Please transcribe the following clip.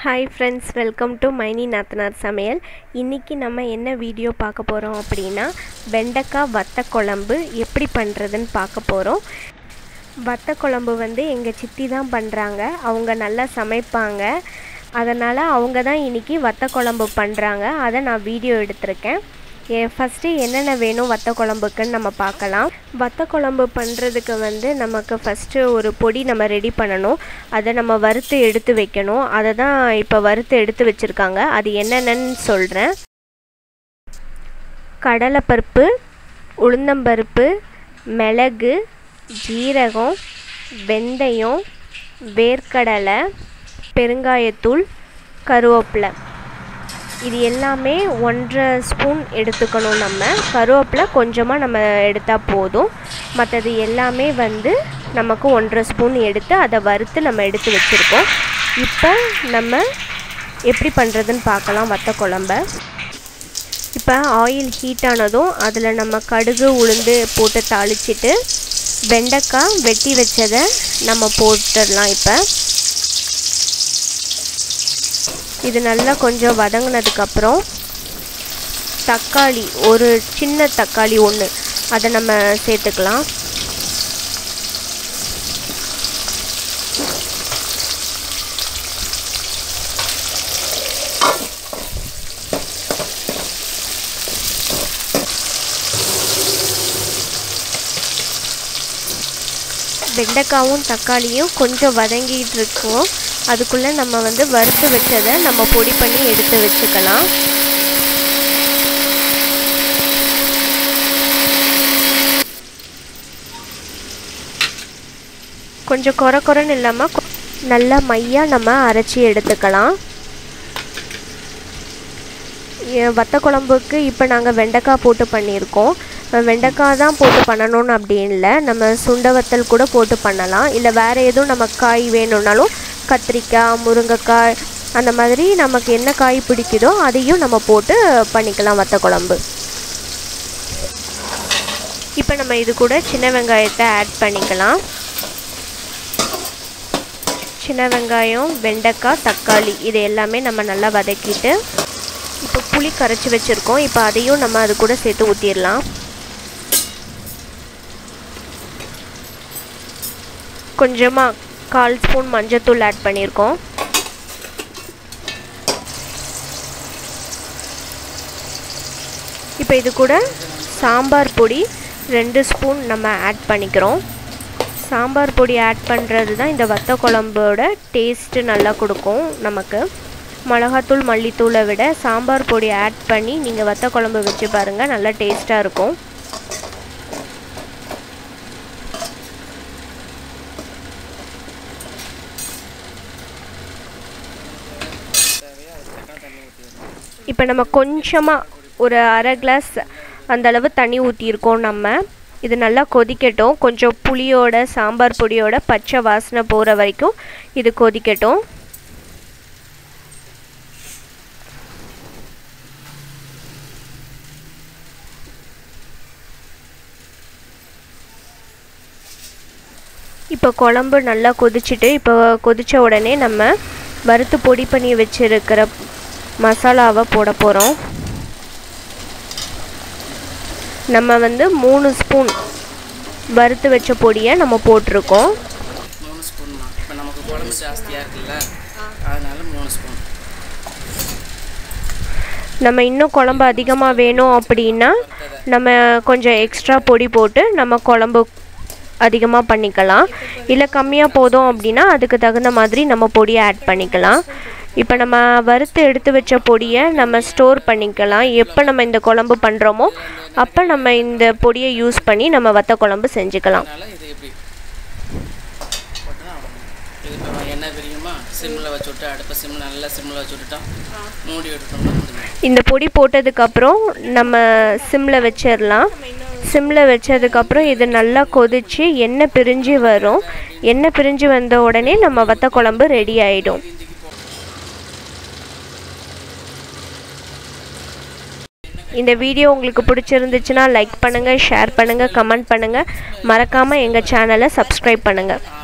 Hi friends, welcome to Maini Nathanar Samayal. இன்னைக்கு நம்ம என்ன வீடியோ பார்க்க போறோம் அப்படினா வெண்டைக்காய் வத்த குழம்பு எப்படி பண்றதுன்னு பார்க்க போறோம். வத்த குழம்பு வந்து எங்க சித்தி தான் பண்றாங்க. அவங்க நல்லா சமைப்பாங்க. அதனால அவங்க தான் இன்னைக்கு வத்த குழம்பு பண்றாங்க. அத நான் வீடியோ எடுத்துர்க்கேன். ஃபர்ஸ்ட் என்னென்ன வேணும் வத்த குழம்புக்குன்னு நம்ம பார்க்கலாம். வத்த குழம்பு பண்றதுக்கு வந்து நமக்கு ஃபர்ஸ்ட் ஒரு பொடி நம்ம ரெடி பண்ணனும். அத நம்ம வறுத்து எடுத்து வைக்கணும். அத தான் இப்ப வறுத்து எடுத்து வச்சிருக்காங்க. அது என்னென்னன்னு சொல்றேன். கடலை பருப்பு, உளுந்தம் பருப்பு, மிளகு, ஜீரகம், வெந்தயம், வேர்க்கடலை, பெருங்காயத்தூள், கருவேப்பிலை. இது எல்லாமே 1.5 ஸ்பூன் எடுத்துக்கணும். நம்ம கருவேப்பிலை கொஞ்சமா நம்ம எடுத்தா போதும். மற்றது எல்லாமே வந்து நமக்கு 1.5 ஸ்பூன் எடுத்து அதை வறுத்து நம்ம எடுத்து வச்சிருக்கோம். இப்போ நம்ம எப்படி பண்றதுன்னு பார்க்கலாம் வத்த குழம்பை. இப்போ ஆயில் ஹீட் ஆனதும் அதில் நம்ம கடுகு உளுந்து போட்டு தாளிச்சிட்டு வெண்டைக்காய் வெட்டி வச்சதை நம்ம போட்டுடலாம். இப்போ இது நல்லா கொஞ்சம் வதங்கினதுக்கு அப்புறம் தக்காளி, ஒரு சின்ன தக்காளி ஒன்று, அதை நம்ம சேர்த்துக்கலாம். வெண்டைக்காயும் தக்காளியும் கொஞ்சம் வதங்கிட்டு இருக்கும். அதுக்குள்ள நம்ம வந்து வறுத்து வச்சதை நம்ம பொடி பண்ணி எடுத்து வச்சுக்கலாம். கொஞ்சம் கொரகொரன்னு இல்லாம நல்லா மையா நம்ம அரைச்சி எடுத்துக்கலாம். வத்த குழம்புக்கு இப்போ நாங்கள் வெண்டைக்காய் போட்டு பண்ணியிருக்கோம். வெண்டைக்காய் தான் போட்டு பண்ணணும்னு அப்படி இல்லை, நம்ம சுண்டவத்தல் கூட போட்டு பண்ணலாம். இல்லை வேறு எதுவும் நம்ம காய் வேணும்னாலும் கத்திரிக்காய், முருங்கைக்காய், அந்த மாதிரி நமக்கு என்ன காய் பிடிக்குதோ அதையும் நம்ம போட்டு பண்ணிக்கலாம் வத்த குழம்பு. இப்போ நம்ம இது கூட சின்ன வெங்காயத்தை ஆட் பண்ணிக்கலாம். சின்ன வெங்காயம், வெண்டைக்காய், தக்காளி இது எல்லாமே நம்ம நல்லா வதக்கிட்டு இப்போ புளி கரைச்சி வச்சுருக்கோம். இப்போ அதையும் நம்ம அது கூட சேர்த்து ஊற்றிடலாம். கொஞ்சமாக 1/4 ஸ்பூன் மஞ்சத்தூள் ஆட் பண்ணியிருக்கோம். இப்போ இது கூட சாம்பார் பொடி 2 ஸ்பூன் நம்ம ஆட் பண்ணிக்கிறோம். சாம்பார் பொடி ஆட் பண்ணுறது தான் இந்த வத்த குழம்போட டேஸ்ட்டு நல்லா கொடுக்கும் நமக்கு. மிளகாத்தூள் மல்லித்தூளை விட சாம்பார் பொடி ஆட் பண்ணி நீங்கள் வத்த குழம்பு வச்சு பாருங்கள், நல்லா டேஸ்ட்டாக இருக்கும். இப்போ நம்ம கொஞ்சமாக ஒரு 1/2 கிளாஸ் அந்தளவு தண்ணி ஊற்றியிருக்கோம். நம்ம இது நல்லா கொதிக்கட்டும். கொஞ்சம் புளியோட சாம்பார் பொடியோட பச்சை வாசனை போகிற வரைக்கும் இது கொதிக்கட்டும். இப்போ குழம்பு நல்லா கொதிச்சுட்டு இப்போ கொதித்த உடனே நம்ம வறுத்து பொடி பண்ணி வச்சுருக்கிற மசாலாவை போட போகிறோம். நம்ம வந்து 3 ஸ்பூன் வறுத்து வச்ச பொடியை நம்ம போட்டிருக்கோம். 3 ஸ்பூன். இப்போ நமக்கு குழம்பு ஜாஸ்தியாக இருக்குல்ல, அதனால 3 ஸ்பூன். நம்ம இன்னும் குழம்பு அதிகமாக வேணும் அப்படின்னா நம்ம கொஞ்சம் எக்ஸ்ட்ரா பொடி போட்டு நம்ம குழம்பு அதிகமாக பண்ணிக்கலாம். இல்லை கம்மியாக போதும் அப்படின்னா அதுக்கு தகுந்த மாதிரி நம்ம பொடியை ஆட் பண்ணிக்கலாம். இப்போ நம்ம வறுத்து எடுத்து வச்ச பொடியை நம்ம ஸ்டோர் பண்ணிக்கலாம். எப்போ நம்ம இந்த குழம்பு பண்ணுறோமோ அப்போ நம்ம இந்த பொடியை யூஸ் பண்ணி நம்ம வத்த குழம்பு செஞ்சுக்கலாம். இந்த பொடி போட்டதுக்கப்புறம் நம்ம சிம்மில் வச்சிடலாம். சிம்மில் வச்சதுக்கப்புறம் இது நல்லா கொதித்து எண்ணெய் பிரிஞ்சு வரும். எண்ணெய் பிரிஞ்சு வந்த உடனே நம்ம வத்த குழம்பு ரெடி ஆகிடும். இந்த வீடியோ உங்களுக்கு பிடிச்சிருந்துச்சுன்னா லைக் பண்ணுங்கள், ஷேர் பண்ணுங்கள், கமெண்ட் பண்ணுங்கள். மறக்காமல் எங்கள் சேனலை சப்ஸ்கிரைப் பண்ணுங்கள்.